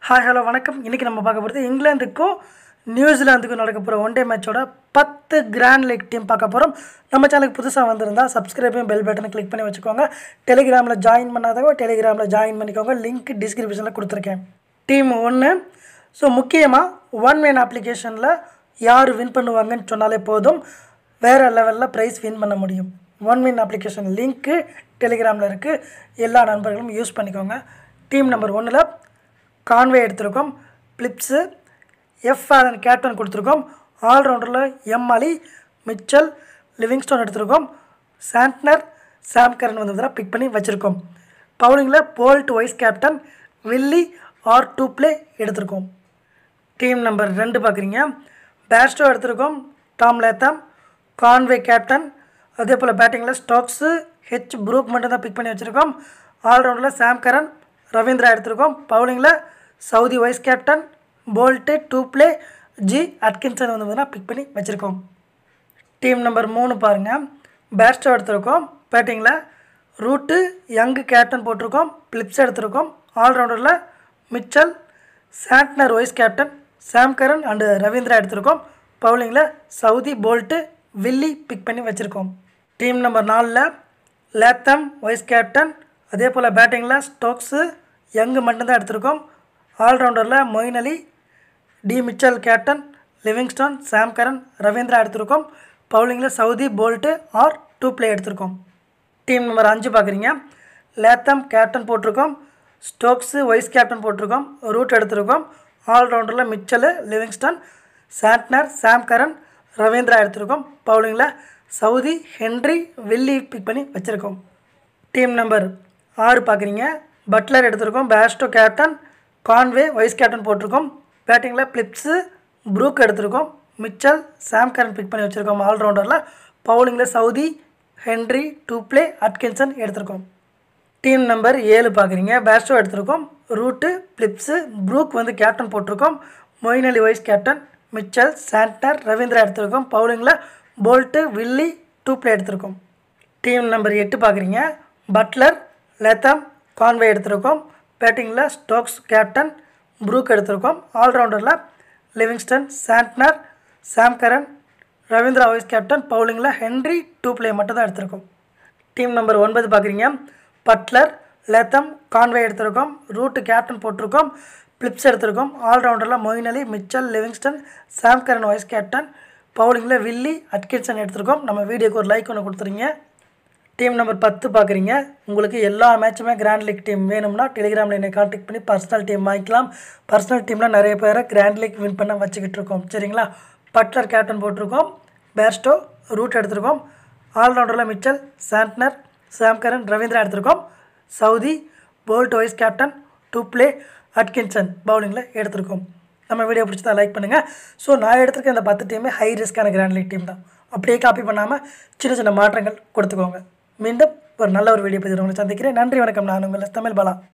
Hi hello வணக்கம். இன்றைக்கி நம்ம பார்க்க போகிறது இங்கிலாந்துக்கும் நியூசிலாந்துக்கும் நடக்க போகிற ஒன் டே மேட்சோட 10 கிராண்ட் லீக் டீம் பார்க்க போகிறோம். நம்ம சேனலுக்கு புதுசாக வந்திருந்தால் சப்ஸ்கிரைபையும் பெல் பட்டனை கிளிக் பண்ணி வச்சுக்கோங்க. டெலிகிராமில் ஜாயின் பண்ணாதவங்க டெலிகிராமில் ஜாயின் பண்ணிக்கோங்க. லிங்க் டிஸ்கிரிப்ஷனில் கொடுத்துருக்கேன். டீம் 1. ஸோ முக்கியமாக ஒன் மேன் அப்ளிகேஷனில் யார் வின் பண்ணுவாங்கன்னு சொன்னாலே போதும், வேறு லெவலில் ப்ரைஸ் வின் பண்ண முடியும். ஒன் மேன் அப்ளிகேஷன் லிங்க்கு டெலிகிராமில் இருக்குது. எல்லா நண்பர்களும் யூஸ் பண்ணிக்கோங்க. டீம் நம்பர் 1ல் கான்வே எடுத்திருக்கோம். பிலிப்ஸு, எஃப் ஆலன் கேப்டன் கொடுத்துருக்கோம். ஆல்ரவுண்டரில் எம் அலி, மிச்சல், லிவிங்ஸ்டோன் எடுத்திருக்கோம். சாண்ட்னர், சாம் கரன் வந்து பிக் பண்ணி வச்சுருக்கோம். பவுலிங்கில் Boult vice captain, Willey R Topley எடுத்திருக்கோம். டீம் நம்பர் 2 பார்க்குறீங்க. பேஸ்டோ எடுத்திருக்கோம். Tom Latham, Conway captain. அதே போல் பேட்டிங்கில் ஸ்டோக்ஸு, ஹெச் ப்ரூக் மட்டும் தான் பிக் பண்ணி வச்சுருக்கோம். ஆல்ரவுண்டரில் சாம் கரன், ரவீந்திரா எடுத்திருக்கோம். பவுலிங்கில் Southee vice captain, Boult, Topley, G Atkinson வந்து பிக் பண்ணி வச்சுருக்கோம். டீம் நம்பர் 3 பாருங்கள். பேஸ்டோ எடுத்திருக்கோம். பேட்டிங்கில் ரூட்டு, யங்கு கேப்டன் போட்டிருக்கோம். பிலிப்ஸ் எடுத்திருக்கோம். ஆல்ரவுண்டரில் Mitchell, Santner vice captain, Sam Curran and Ravindra எடுத்திருக்கோம். பவுலிங்கில் சவுதி, போல்ட்டு, வில்லி பிக் பண்ணி வச்சுருக்கோம். டீம் நம்பர் 4ல் லேத்தம் வைஸ் கேப்டன். அதே போல் பேட்டிங்கில் ஸ்டோக்ஸு, யங்கு மட்டும்தான் எடுத்திருக்கோம். ஆல்ரவுண்டரில் Moeen Ali, D Mitchell captain, Livingstone, Sam Curran, Ravindra எடுத்திருக்கோம். பவுலிங்கில் Southee, Boult R Topley எடுத்திருக்கோம். டீம் நம்பர் 5 பார்க்குறீங்க. லேத்தம் கேப்டன் போட்டிருக்கோம். ஸ்டோக்ஸு வைஸ் கேப்டன் போட்டிருக்கோம். ரூட் எடுத்திருக்கோம். ஆல்ரவுண்டரில் Mitchell, Livingstone, Santner, Sam Curran, Ravindra எடுத்திருக்கோம். பவுலிங்கில் சவுதி, ஹென்ரி, வில்லி பிக் பண்ணி வச்சுருக்கோம். டீம் நம்பர் 6 பார்க்குறீங்க. பட்லர் எடுத்திருக்கோம். Bairstow captain, Conway vice captain போட்டிருக்கோம். பேட்டிங்கில் பிலிப்ஸு, ப்ரூக் எடுத்திருக்கோம். மிச்சல், சாம் கரன் பிக் பண்ணி வச்சுருக்கோம். ஆல்ரவுண்டரில் பவுலிங்கில் Southee, Henry, Topley, Atkinson எடுத்திருக்கோம். டீம் நம்பர் 7 பார்க்குறீங்க. பேஸ்டோ எடுத்திருக்கோம். ரூட்டு, பிலிப்ஸு, ப்ரூக் வந்து கேப்டன் போட்டிருக்கோம். Moeen Ali vice captain, Mitchell, Santner, Ravindra எடுத்திருக்கோம். பவுலிங்கில் போல்ட்டு, வில்லி, டூ ப்ளே எடுத்திருக்கோம். டீம் நம்பர் 8 பார்க்குறீங்க. பட்லர், லேத்தம், கான்வே எடுத்திருக்கோம். பேட்டிங்கில் ஸ்டோக்ஸ் கேப்டன், ப்ரூக் எடுத்திருக்கோம். ஆல்ரவுண்டரில் Livingstone, Santner, Sam Curran, Ravindra vice captain. பவுலிங்கில் ஹென்ரி, டூ ப்ளே மட்டும் தான் எடுத்திருக்கோம். டீம் நம்பர் 9 பார்க்குறீங்க. பட்லர், லேத்தம், கான்வே எடுத்திருக்கோம். ரூட்டு கேப்டன் போட்டிருக்கோம். பிலிப்ஸ் எடுத்திருக்கோம். ஆல்ரவுண்டரில் Moeen Ali, Mitchell, Livingstone, Sam Curran vice captain. பவுலிங்கில் வில்லி, அட்கின்சன் எடுத்திருக்கோம். நம்ம வீடியோக்கு ஒரு லைக் ஒன்று கொடுத்துருங்க. டீம் நம்பர் 10 பார்க்குறீங்க. உங்களுக்கு எல்லா மேட்சுமே கிராண்ட் லீக் டீம் வேணும்னா டெலிகிராமில் என்னை கான்டெக்ட் பண்ணி பர்சனல் டீம் வாங்கிக்கலாம். பர்சனல் டீமில் நிறைய பேரை கிராண்ட் லீக் வின் பண்ண வச்சுக்கிட்டு இருக்கோம். சரிங்களா? பட்லர் கேப்டன் போட்டிருக்கோம். பேஸ்டோ, ரூட் எடுத்திருக்கோம். ஆல்ரவுண்டரில் Mitchell, Santner, Sam Curran, Ravindra எடுத்திருக்கோம். Southee, Boult vice captain, Topley, Atkinson பவுலிங்கில் எடுத்திருக்கோம். நம்ம வீடியோ பிடிச்சதா லைக் பண்ணுங்கள். ஸோ நான் எடுத்திருக்க இந்த 10 டீமே ஹை ரிஸ்க்கான கிராண்ட் லீக் டீம் தான். அப்படியே காப்பி பண்ணாமல் சின்ன சின்ன மாற்றங்கள் கொடுத்துக்கோங்க. மீண்டும் ஒரு நல்ல ஒரு வீடியோ பதிவு உங்களை சந்திக்கிறேன். நன்றி, வணக்கம். நான் உங்கள் தமிழ் பாலா.